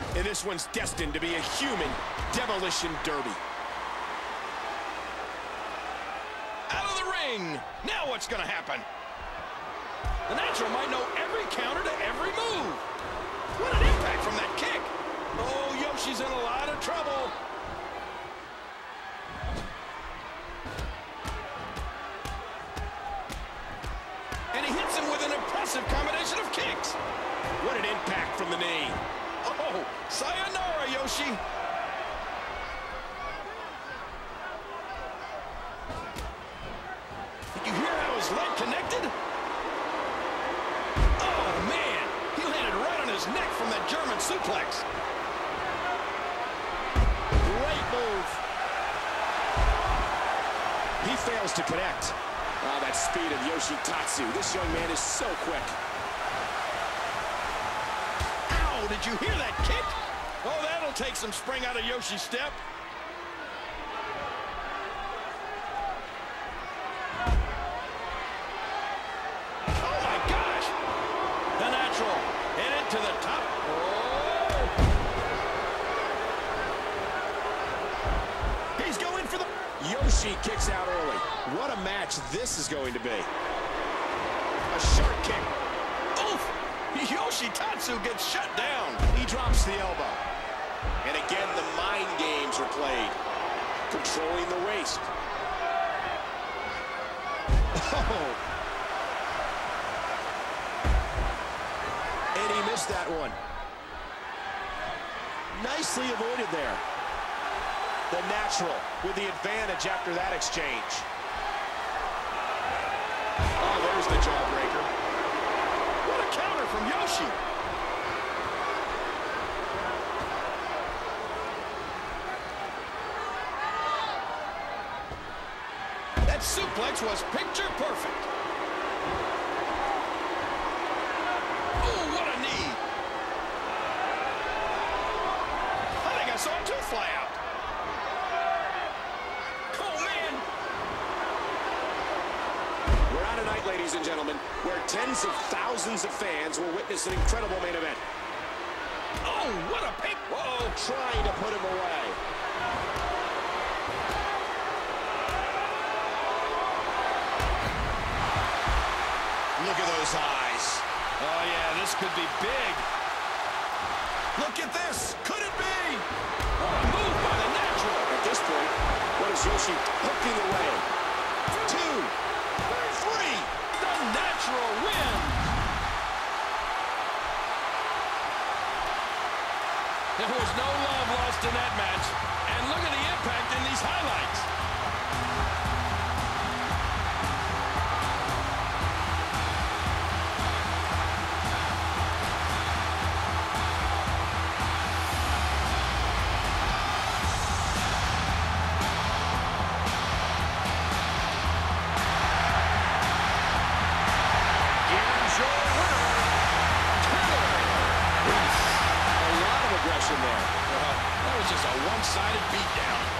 And this one's destined to be a human demolition derby. Out of the ring. Now what's going to happen? The Natural might know every counter to every move. What an impact from that kick. Oh, Yoshi's in a lot of trouble. And he hits him with an impressive combination of kicks. What an impact from the knee. Oh, sayonara, Yoshi. Did you hear how his leg connected? Oh, man. He landed right on his neck from that German suplex. Great move. He fails to connect. Oh, that speed of Yoshi Tatsu. This young man is so quick. Ow, did you hear that kick? Oh, that'll take some spring out of Yoshi's step. Oh, my gosh. The Natural headed to the top. Oh. He's going for the... Yoshi kicks out early. What a match this is going to be. A sharp kick. Oof! Yoshi Tatsu gets shut down. He drops the elbow. And again, the mind games are played. Controlling the waist. Oh. And he missed that one. Nicely avoided there. The Natural with the advantage after that exchange. Oh, there's the jawbreaker. What a counter from Yoshi. That suplex was picture perfect. Oh, what a knee. I think I saw a tooth fly out. Tonight, ladies and gentlemen, where tens of thousands of fans will witness an incredible main event. Oh, what a pick! Whoa, trying to put him away. Look at those eyes. Oh, yeah, this could be big. Look at this. Could it be? Oh, a move by the Natural. At this point, what is Yoshi hooking away? 2, 3. The Natural wins. There was no love lost in that match. And look at the impact in these highlights. There. That was just a one-sided beatdown.